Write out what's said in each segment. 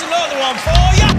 another one for ya.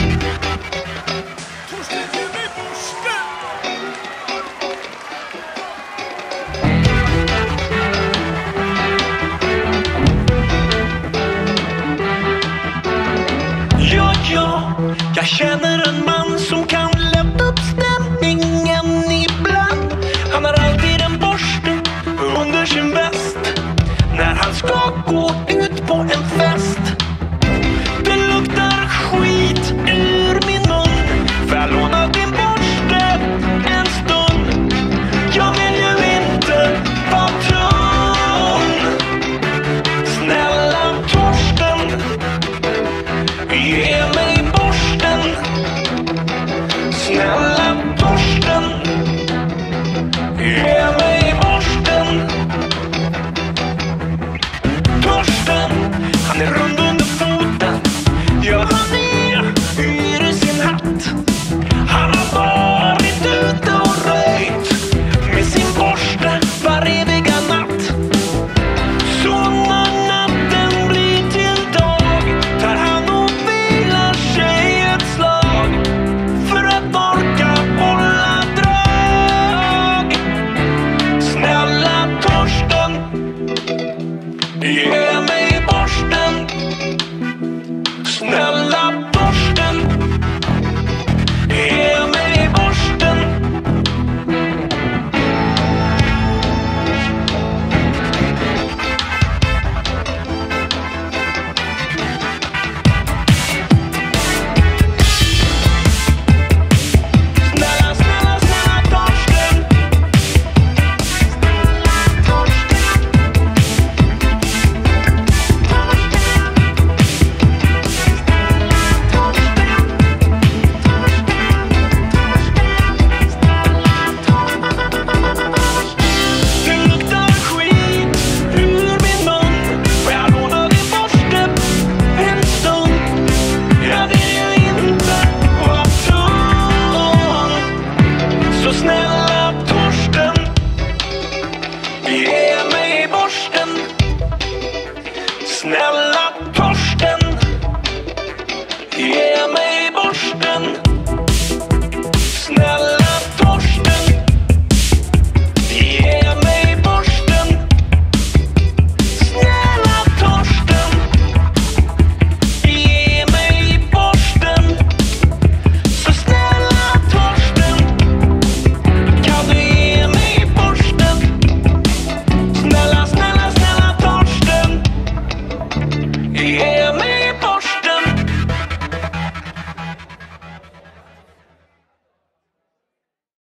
Ja, jag känner en man som kan lätta upp stämningen ibland. Han har alltid en borste under sin väst när han ska gå ut på en fest. Det luktar skit ur min mun. Får jag låna din borste en stund? Jag vill ju inte vara tunn. Snälla Torsten, ge mig borsten. Snälla Torsten, ge mig borsten. Torsten, han är rund under foten. Ja, han är yr i sin hatt. Han har varit ute och röjt med sin borste var eviga natt. Så när natten blir till dag tar han och vilar sig ett slag för att orka hålla drag. Snälla Torsten, ge mig borsten. Snälla Torsten, ge mig borsten. Snälla, snälla, snälla Torsten. Det luktar skit ur min mun. Får jag låna din borste en stund? Jag vill ju inte vara tunn. Så snälla Torsten, ge mig borsten. Snälla